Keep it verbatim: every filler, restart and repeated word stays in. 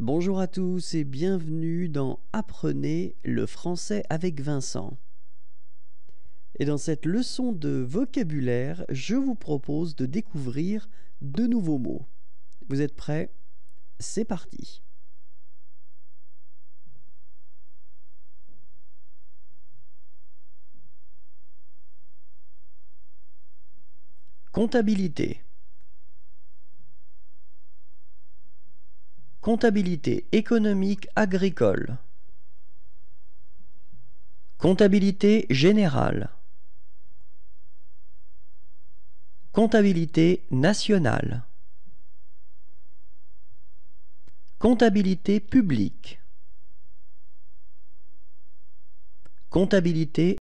Bonjour à tous et bienvenue dans Apprenez le français avec Vincent. Et dans cette leçon de vocabulaire, je vous propose de découvrir de nouveaux mots. Vous êtes prêts? C'est parti. Comptabilité. Comptabilité économique agricole. Comptabilité générale. Comptabilité nationale. Comptabilité publique. Comptabilité